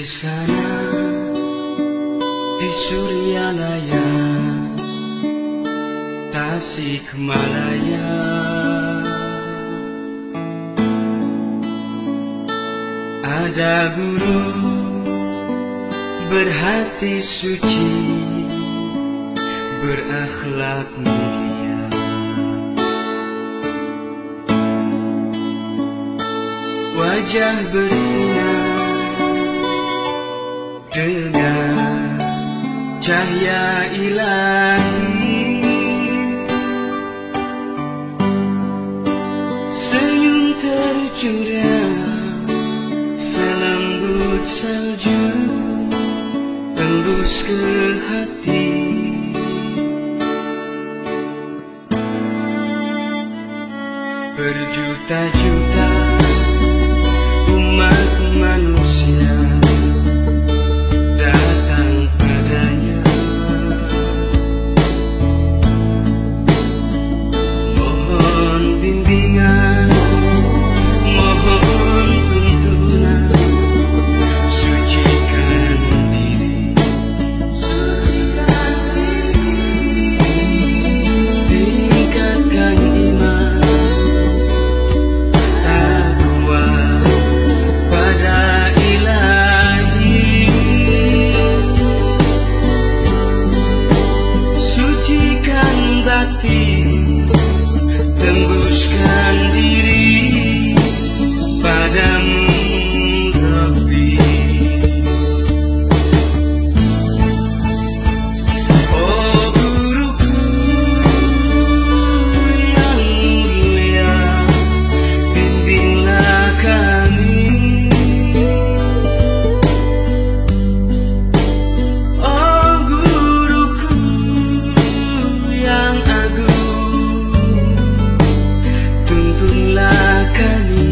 sana di Suryalaya, Tasikmalaya, ada guru berhati suci, berakhlak mulia. Wajah bersinar dengan cahaya ilahi, senyum tercurah selembut salju, tembus ke hati. Berjuta-juta umat manusia datang padanya, mohon bimbingan, mohon tuntunan, sucikan diri, tingkatkan iman, takwa pada Ilahi, sucikan batin, tembuskan diri padamu Rabbi. Oh guruku yang mulia, bimbinglah kami. Oh guruku yang agung, tuntunlah kami.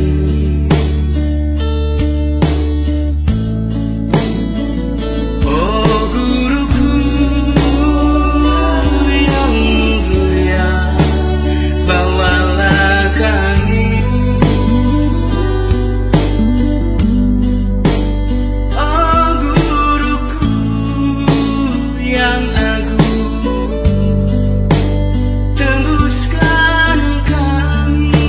Oh guruku yang mulia, bawalah kami. Oh guruku yang agung, tembuskan kami.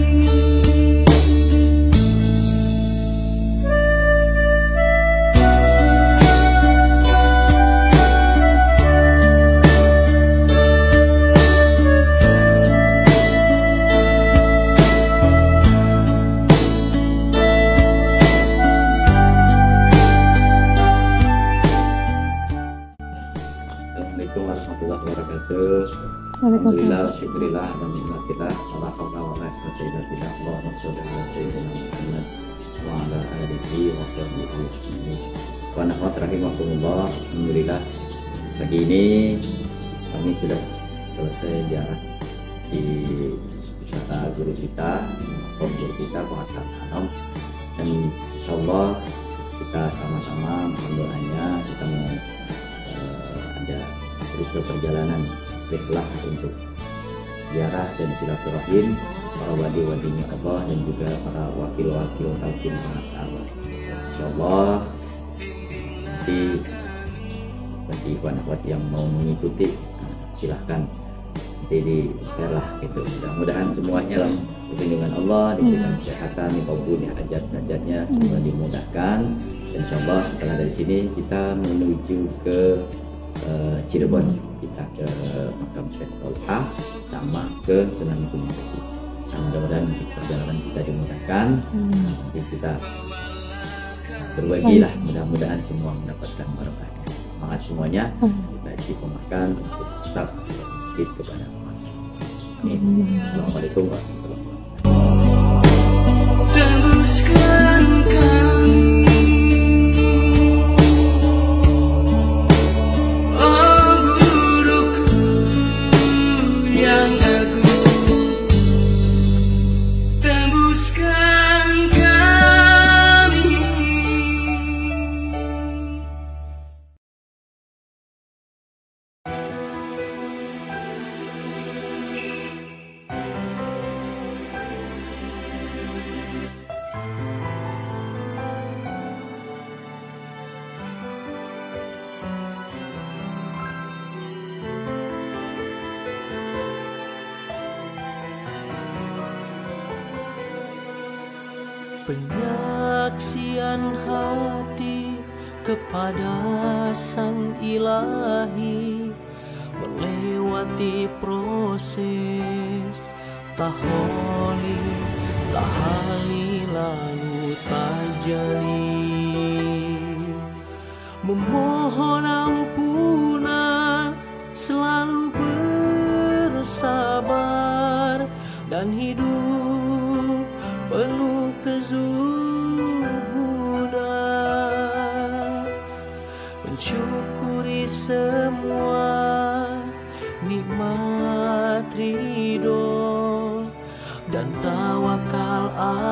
Assalamualaikum warahmatullahi wabarakatuh. Alhamdulillah, syukurillah, dan nikmatillah, la haula wa la quwwata illa billah. Allahumma sholli ala sayyidina Muhammad wa ala alihi wa sahbihi. Wa nahmat rahimahumullah. Alhamdulillah, pagi ini kami sudah selesai ziarah di wisata guru kita, guru kita Pak Hasan, dan insyaallah kita sama-sama mohon doanya, kita mau ada rute perjalanan rihlah untuk ziarah dan silaturahim para wali-walinya Allah dan juga para wakil-wakil talqin para sahabat. Insyaallah nanti bagi ikhwan-ikhwat yang mau mengikuti silahkan nanti di share lah gitu. Mudah-mudahan semuanya dalam perlindungan Allah, diberikan kesehatan, dikabulkan hajat-hajatnya, semua dimudahkan. Insyaallah setelah dari sini kita menuju ke Cirebon, kita ke makam Syekh Tolha sama ke Sunan Gunung Jati. Nah, mudah-mudahan perjalanan kita dimudahkan. Nanti kita berbagi lah, mudah-mudahan semua mendapatkan barokahnya. Semangat semuanya, kita istiqomahkan untuk tetap fit kepada Allah. Amin. Assalamualaikum warahmatullahi wabarakatuh. Tembuskan kami. penyaksian hati kepada Sang Ilahi, melewati proses taholi, lalu tajali, memohon ampunan, selalu bersabar dan hidup penuh kezuhudan, mensyukuri semua nikmat ridho dan tawakal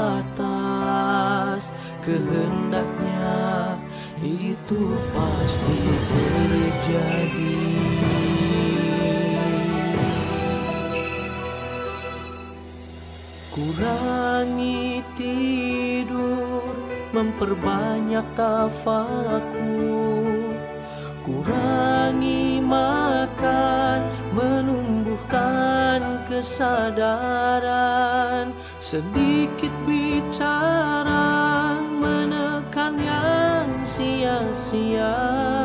atas kehendaknya, itu pasti terjadi. Kurangi tidur, memperbanyak tafakur, kurangi makan, menumbuhkan kesadaran, sedikit bicara, menekan yang sia-sia,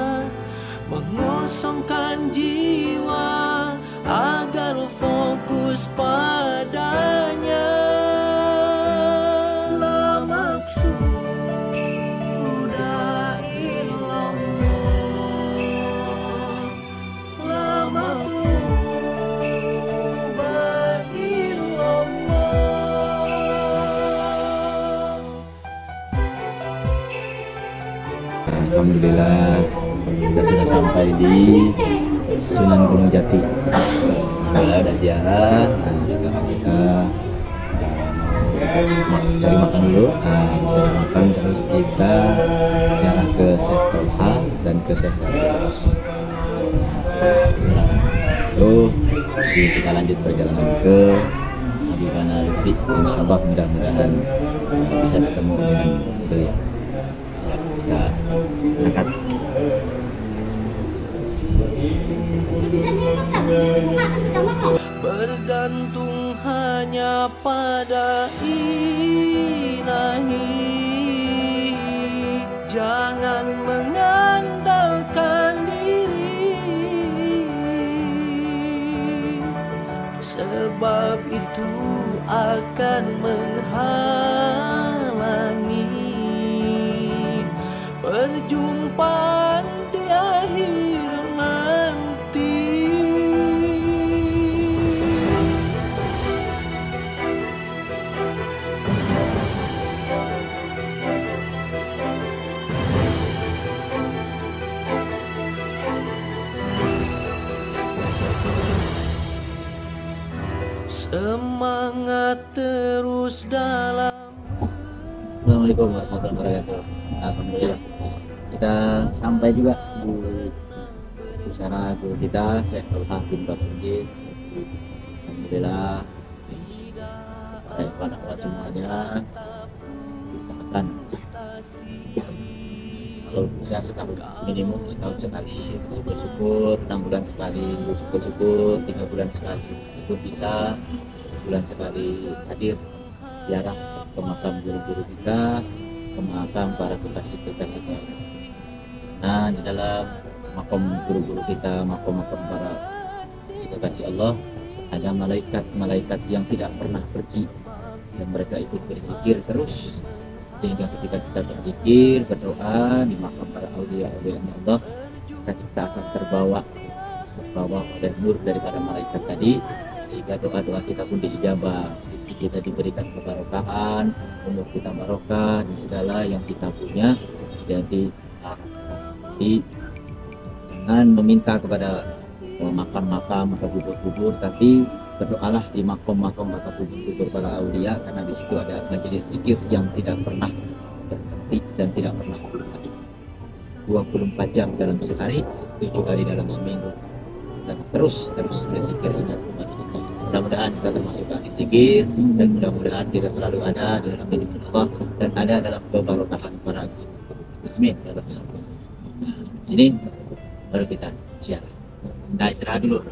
mengosongkan jiwa agar fokus padanya. La maksuda illallah, la matlubat illallah. Alhamdulillah kita sudah sampai di Sunan Gunung Jati. Ada ziarah. Nah, sekarang kita mau cari makan dulu. Bisa makan terus kita ziarah ke Syekh Tolha dan ke Syekh Rabi. Lalu kita lanjut perjalanan ke Habibana Lutfi. Insyaallah mudah-mudahan bisa ketemu dengan beliau. Kita berangkat. Bergantung hanya pada Ilahi, jangan mengandalkan diri, sebab itu akan menghalangi perjumpaan di akhir nanti. Semangat terus dalam. Assalamualaikum warahmatullahi wabarakatuh. Alhamdulillah kita sampai juga di sana guru kita Syekh Tolha bin Bakhudin. Alhamdulillah pada semuanya usahakan kalau bisa setahun minimum setahun sekali, syukur-syukur 6 bulan sekali, syukur-syukur 3 bulan sekali, syukur bisa bulan sekali hadir ziarah ke makam guru-guru kita, ke makam para kekasih-kekasih kita. Nah, di dalam makam guru-guru kita, makam-makam para kekasih Allah, ada malaikat-malaikat yang tidak pernah pergi dan mereka ikut berzikir terus, sehingga ketika kita berzikir, berdoa di makam para aulia-aulia Allah, kita akan terbawa oleh nur daripada malaikat tadi, sehingga doa-doa kita pun diijabah, rezeki kita diberikan kebarokahan, umur kita barokah, dan segala yang kita punya jadi jangan meminta kepada makam-makam atau kubur-kubur, tapi berdoalah di makam-makam atau kubur-kubur para aulia, karena di situ ada majelis zikir yang tidak pernah berhenti dan tidak pernah berhenti. 24 jam dalam sehari, 7 hari dalam seminggu, dan terus berzikir, ingat kembali. Mudah-mudahan kita termasuk ahli zikir, dan mudah-mudahan kita selalu ada dalam lindungan Allah dan ada dalam kebarokahan para guru. Amin. Sini baru kita ziarah. Kita istirahat dulu.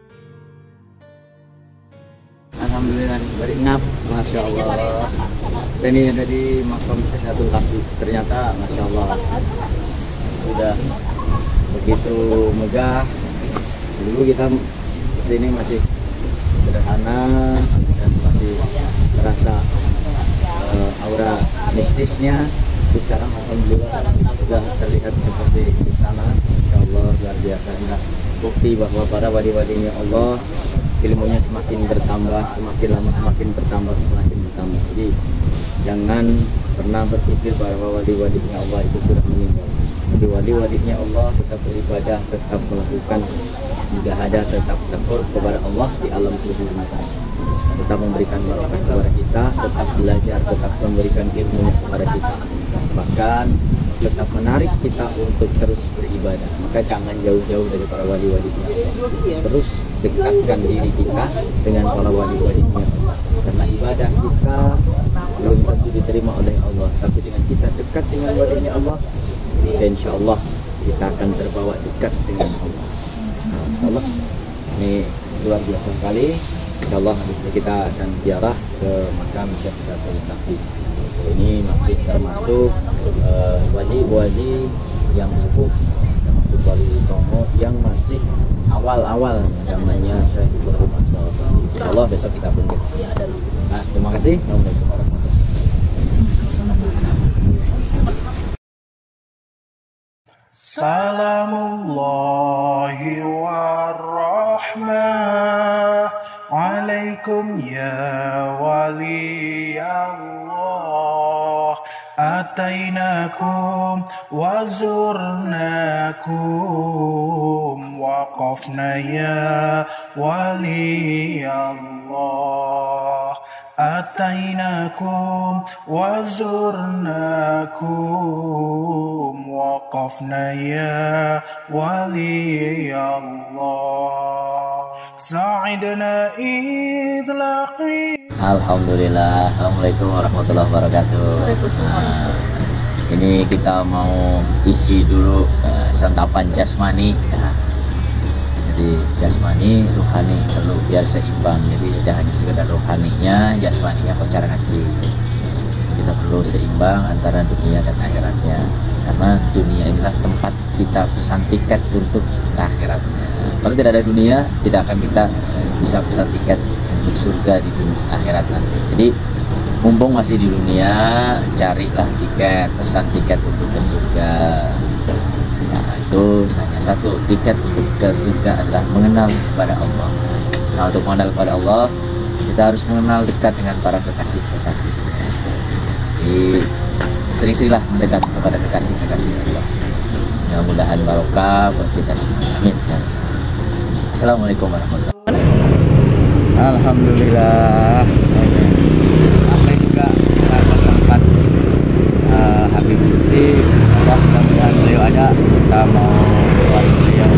Alhamdulillah, berinap, masya Allah. Ini ada di makam Syekhatul Kahfi. Ternyata Masya Allah sudah begitu megah. Dulu kita kesini masih sederhana dan masih terasa aura mistisnya. Tapi sekarang alhamdulillah sudah terlihat seperti di sana. Insya Allah luar biasa. Indah. Bukti bahwa para wali-walinya Allah ilmunya semakin bertambah, semakin lama semakin bertambah, semakin bertambah. Jadi jangan pernah berpikir bahwa wali-walinya Allah itu sudah meninggal. Jadi wali-walinya Allah tetap beribadah, tetap melakukan mujahadah, tetap takut kepada Allah di alam kubur, tetap memberikan barokah kepada kita, tetap belajar, tetap memberikan ilmu kepada kita, bahkan tetap menarik kita untuk terus beribadah. Maka jangan jauh-jauh dari para wali-walinya Allah. Terus dekatkan diri kita dengan para wali-walinya Allah. Karena ibadah kita belum tentu diterima oleh Allah, tapi dengan kita dekat dengan walinya Allah, insya Allah kita akan terbawa dekat dengan Allah. Insya Allah ini luar biasa sekali. Insya Allah habis ini kita akan ziarah ke makam Syekhatul Kahfi. Ini masih termasuk wali-wali yang sepuh, termasuk wali Songo yang masih awal-awal namanya Syekh Ibrahim Asmaul. Insya Allah besok kita pun nah, terima kasih. Assalamualaikum warahmatullahi wabarakatuh. Salamullahi warahmah alaikum ya wali Allah. Atainakum wa zurnakum waqafna ya wali Allah. Atainakum wa zurnakum waqafna ya wali Allah. Sa'idna idlaqi. Alhamdulillah. Assalamualaikum warahmatullahi wabarakatuh. Nah, ini kita mau isi dulu santapan jasmani. Nah, jadi jasmani, rohani perlu biar seimbang. Jadi tidak hanya sekedar rohaninya, jasmaninya kocar kacir. Kita perlu seimbang antara dunia dan akhiratnya. Karena dunia inilah tempat kita pesan tiket untuk akhiratnya. Kalau tidak ada dunia, tidak akan kita bisa pesan tiket untuk surga di dunia akhirat nanti. Jadi mumpung masih di dunia, carilah tiket, pesan tiket untuk ke surga. Nah, itu hanya satu tiket untuk ke surga adalah mengenal kepada Allah. Nah, untuk mengenal kepada Allah, kita harus mengenal dekat dengan para kekasih-kekasih. Jadi sering-seringlah mendekat kepada kekasih-kekasih Allah. Mudah-mudahan barokah buat kita semua. Amin. Assalamualaikum warahmatullahi wabarakatuh. Alhamdulillah. Sampai juga ke tempat Habib Suti. Mudah-mudahan beliau ada. Kita mau buat beliau.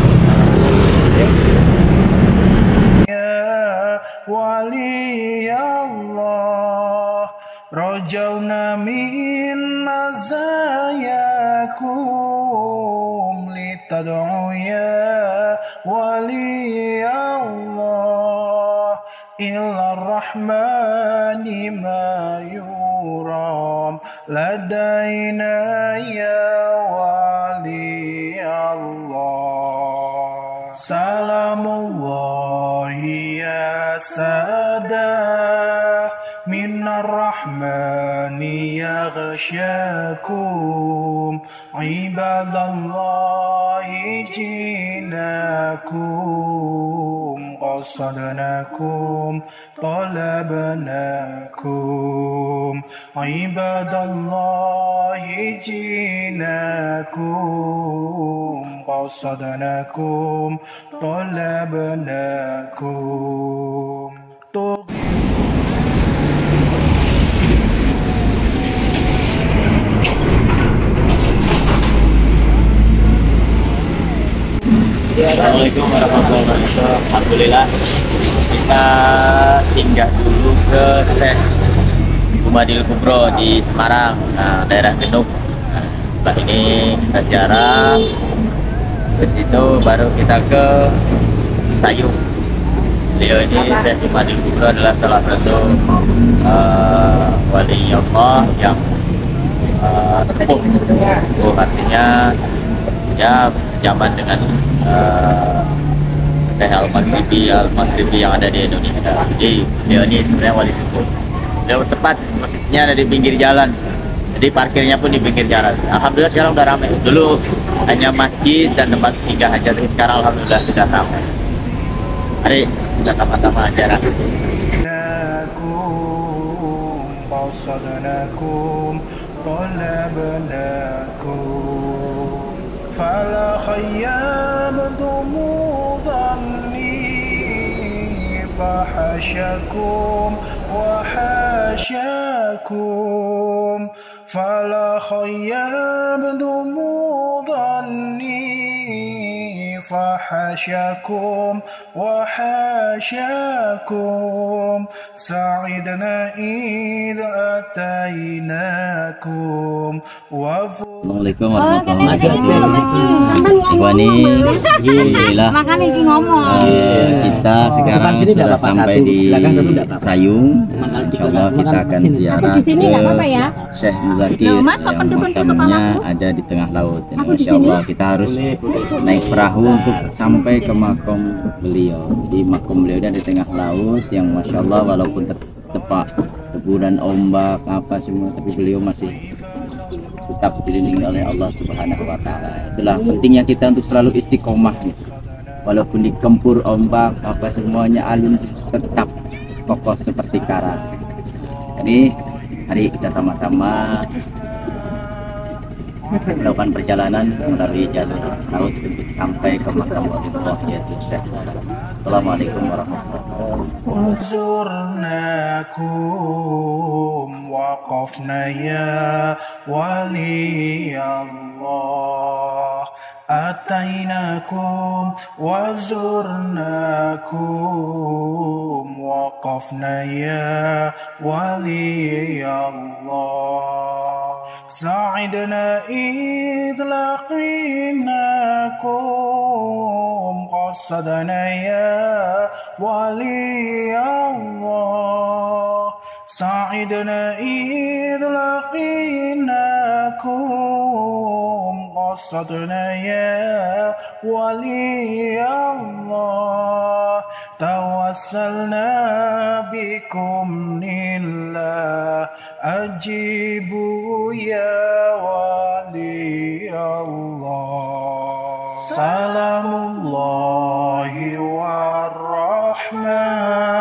Ya wali Allah, rajawna min mazayakum litad'u ya wali Allah illa rahmani ma yuram ladaina ya wali Allah. Salamullahi ya sadah minar rahmani yaghsyakum ibadallahi jinakum qasadnakum talabnakum ibadallahi jinakum qasadnakum talabnakum. Assalamualaikum warahmatullahi wabarakatuh. Alhamdulillah kita singgah dulu ke Syekh Muhammadil Kubro di Semarang, daerah Genuk. Setelah ini kita ziarah, ke situ baru kita ke Sayung. beliau ini Syekh Jumadil Kubro adalah salah satu wali Allah yang sepuh. Artinya ya zaman dengan Syekh Al-Maghribi yang ada di Indonesia. Jadi beliau ini sebenarnya wali sepuh. Beliau tepat posisinya ada di pinggir jalan. Jadi parkirnya pun di pinggir jalan. Alhamdulillah sekarang udah ramai. Dulu hanya masjid dan tempat singgah aja, tapi sekarang alhamdulillah sudah ramai. Mari kita sama-sama ajaran. فلا خيام ظني فحشكم وحاشاكم فلا خيام ظني فحشكم وحاشاكم سعدنا إذا أتيناكم Assalamualaikum warahmatullahi wabarakatuh. Ikhwani, alhamdulillah. Makanya ini ngomong. Kita sekarang sudah sampai di Sayung. Insyaallah kita akan ziarah ke Syekh Muzaki yang makamnya ada di tengah laut. Insyaallah kita harus naik perahu untuk sampai ke makam beliau. Jadi makam beliau ada di tengah laut yang masya Allah walaupun tertepak debu dan ombak apa semua, tapi beliau masih tetap dilindungi oleh Allah Subhanahu wa Ta'ala. Itulah pentingnya kita untuk selalu istiqomah gitu. Walaupun dikempur ombak apa semuanya alun tetap kokoh seperti karang. Jadi hari kita sama-sama melakukan perjalanan melalui jalur laut untuk sampai ke makam Allah yaitu Syekh. Assalamualaikum warahmatullahi wabarakatuh. وقفنا يا ولي الله أتيناكم وزرناكم وقفنا يا ولي الله سعدنا إذ لقيناكم قصدنا يا ولي الله سعدنا إذ لقيناكم قصدنا يا ولي الله توسلنا بكم لله أجيبوا يا ولي الله سلام الله والرحمة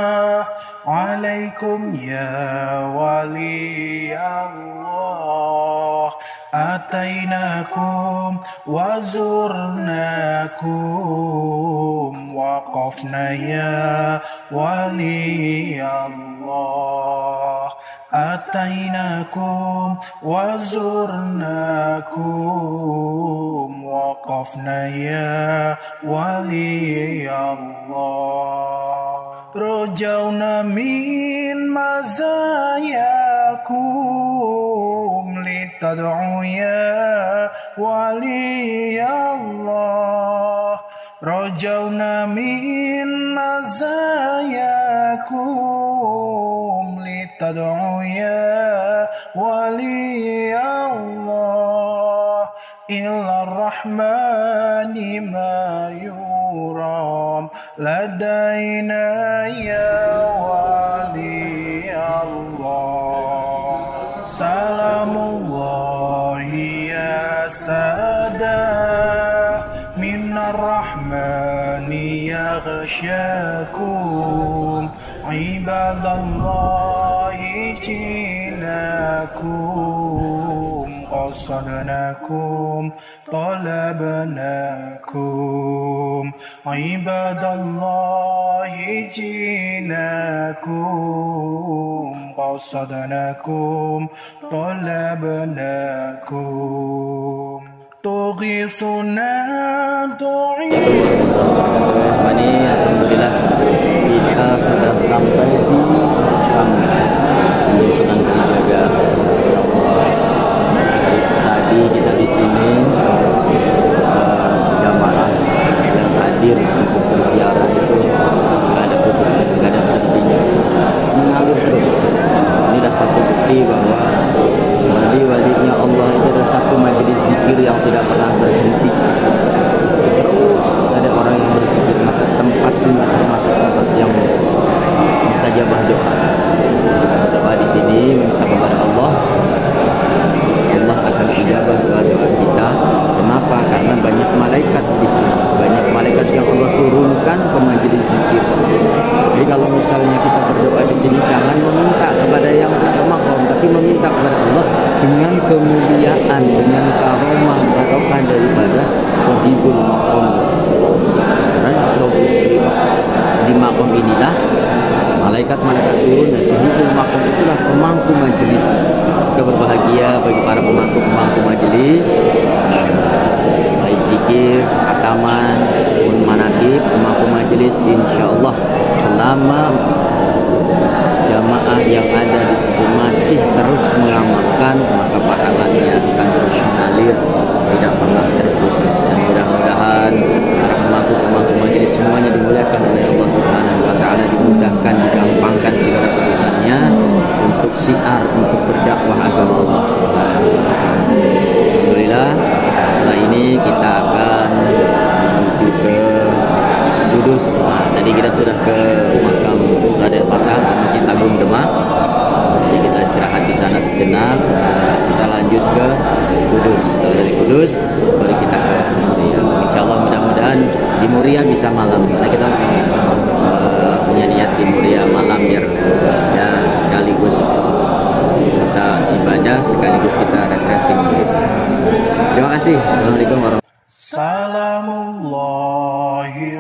عليكم يا ولي الله أتيناكم وزرناكم وقفنا يا ولي الله أتيناكم وزرناكم وقفنا يا ولي الله رجونا من مزاياكم لتدعوا يا ولي الله رجونا من مزاياكم لتدعوا يا ولي الله إلا الرحمن ما يرام لدينا يا ولي الله سلام الله يا سادة من الرحمن يغشاكم عباد الله جئناكم قصدناكم طلبناكم عباد الله جئناكم قصدناكم طلبناكم تغيثنا Alhamdulillah kita sudah sampai di makam Kanjeng Sunan Kalijaga. Tadi kita di sini jamaah yang hadir untuk berziarah itu nggak ada putus betul makom. Di makom inilah malaikat-malaikat turun, dan sehubung makom itulah pemangku majelis. Berbahagia bagi para pemangku majelis, baik zikir, khataman, manaqib, pemangku majelis, insyaallah selama jamaah yang ada di situ masih terus mengamalkan, maka pahalanya akan terus mengalir, tidak pernah terputus. Mudah-mudahan para pemangku majelis semuanya dimuliakan oleh Allah Subhanahu wa taala, dimudahkan, digampangkan segala urusannya untuk syiar, untuk berdakwah agama Allah Subhanahu wa taala. Alhamdulillah, setelah ini kita akan menuju ke Kudus. Tadi kita sudah ke makam Raden Patah, Masjid Agung Demak. Jadi kita istirahat di sana sejenak. Kita lanjut ke Kudus. Setelah dari Kudus, baru kita ke Muria. Insyaallah mudah-mudahan di Muria bisa malam. Karena kita punya niat di Muria malam biar ya sekaligus kita ibadah, sekaligus kita refreshing. Terima kasih. Assalamualaikum warahmatullahi wabarakatuh. Salamullahi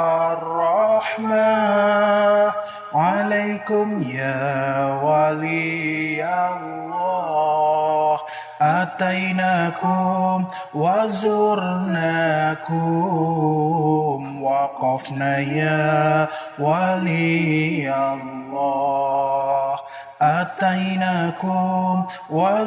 warahmah alaikum ya wali Allah. Atainakum wa zurnakum waqafna ya wali Allah. Atainakum wa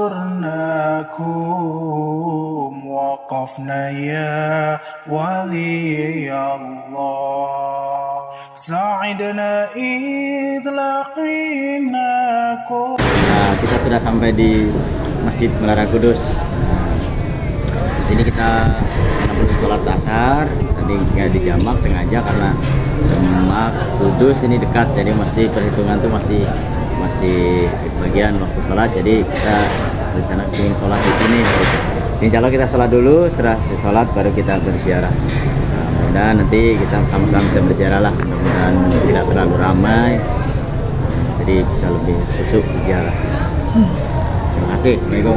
zurnakum waqafna ya wali Allah. Sa'idna idh laqinakum. Nah, kita sudah sampai di Masjid Menara Kudus. Di sini kita belum sholat asar, tadi nggak dijamak sengaja karena Demak Kudus ini dekat, jadi masih perhitungan tuh masih bagian waktu sholat, jadi kita rencana ingin sholat di sini. Insya Allah kita sholat dulu, setelah sholat baru kita berziarah. Mudah-mudahan nanti kita sama-sama bisa berziarah lah, mudah-mudahan tidak terlalu ramai, jadi bisa lebih khusyuk berziarah. Terima kasih. Assalamualaikum.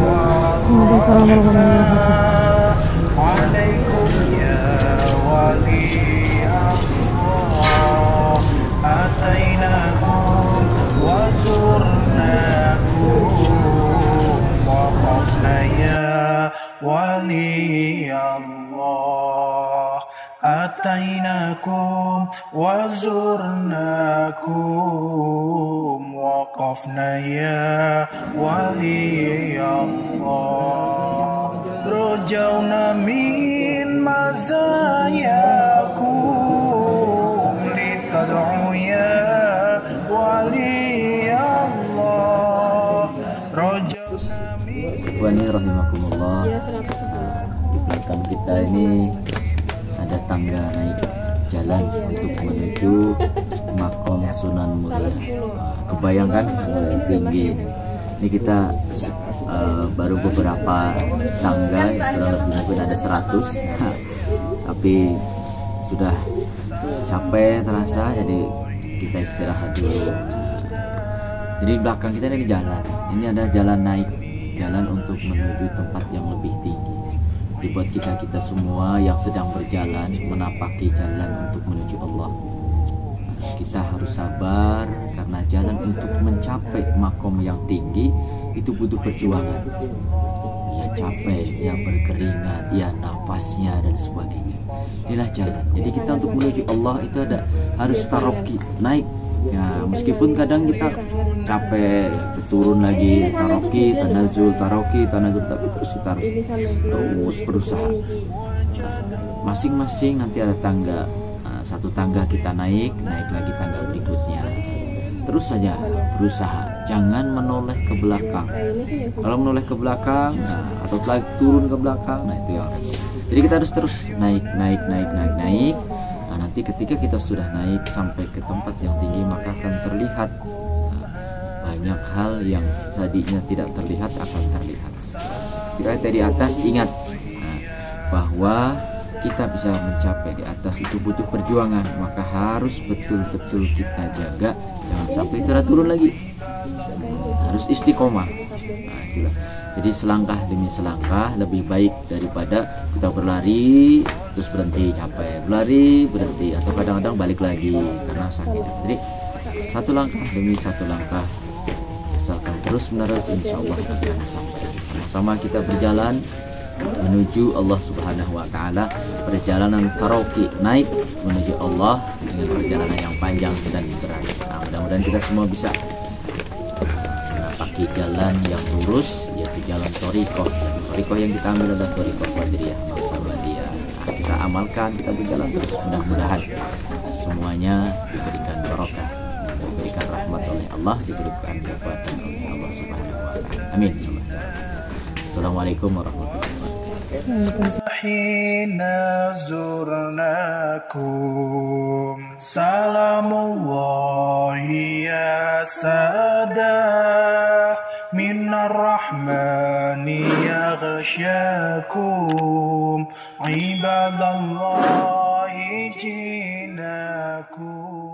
Waalaikum ya wali Allah. Atainakum wa zurnakum waqafna ya wali Allah. Atainakum wa zurnakum waqafna ya wali Allah. Rojawna min mazayakum litad'u ya wali Allah. Rojawna min. Ikhwani rahimakumullah. Di belakang kita ini ada tangga naik jalan untuk menuju makom Sunan Muria. Kebayangkan tinggi ini kita baru beberapa tangga, kurang lebih mungkin ada 100 tapi sudah capek terasa, jadi kita istirahat dulu. Jadi belakang kita ini jalan, ini ada jalan naik, jalan untuk menuju tempat yang lebih tinggi. Buat kita semua yang sedang berjalan menapaki jalan untuk menuju Allah, kita harus sabar karena jalan untuk mencapai makom yang tinggi itu butuh perjuangan. Ya capek, ya berkeringat, ya nafasnya dan sebagainya. Inilah jalan. Jadi kita untuk menuju Allah itu harus taroki, naik. Ya meskipun kadang kita capek, turun lagi, taroki, tanazul, tapi terus kita harus terus berusaha. Masing-masing nanti ada tangga, satu tangga kita naik lagi tangga berikutnya. Terus saja berusaha, jangan menoleh ke belakang. Kalau menoleh ke belakang, atau turun ke belakang, itu yang. Jadi kita harus terus naik. Nanti ketika kita sudah naik sampai ke tempat yang tinggi, maka akan terlihat banyak hal yang tadinya tidak terlihat akan terlihat. Ketika dari atas, ingat bahwa kita bisa mencapai di atas itu butuh perjuangan, maka harus betul-betul kita jaga, jangan sampai turun lagi. Harus istiqomah. Itulah. Jadi selangkah demi selangkah lebih baik daripada kita berlari terus berhenti capek, berlari berhenti, atau kadang-kadang balik lagi karena sakit. Jadi satu langkah demi satu langkah, asalkan terus menerus, insya Allah kita akan sampai. Sama-sama kita berjalan menuju Allah Subhanahu wa Ta'ala, perjalanan taroki, naik menuju Allah dengan perjalanan yang panjang dan berat. Nah, mudah-mudahan kita semua bisa menapaki jalan yang lurus, yaitu jalan Thoriqoh. Thoriqoh yang kita ambil adalah Thoriqoh Qadiriyah Maqsabadiyah. Nah, kita amalkan, kita berjalan terus, mudah-mudahan semuanya diberikan barokah, diberikan rahmat oleh Allah, diberikan kekuatan oleh Allah Subhanahu wa Ta'ala. Amin. Assalamualaikum warahmatullahi wabarakatuh. Hina zurnakum salamullahi ya sada minar rahmani yaghsyakum ibadallahi jinakum.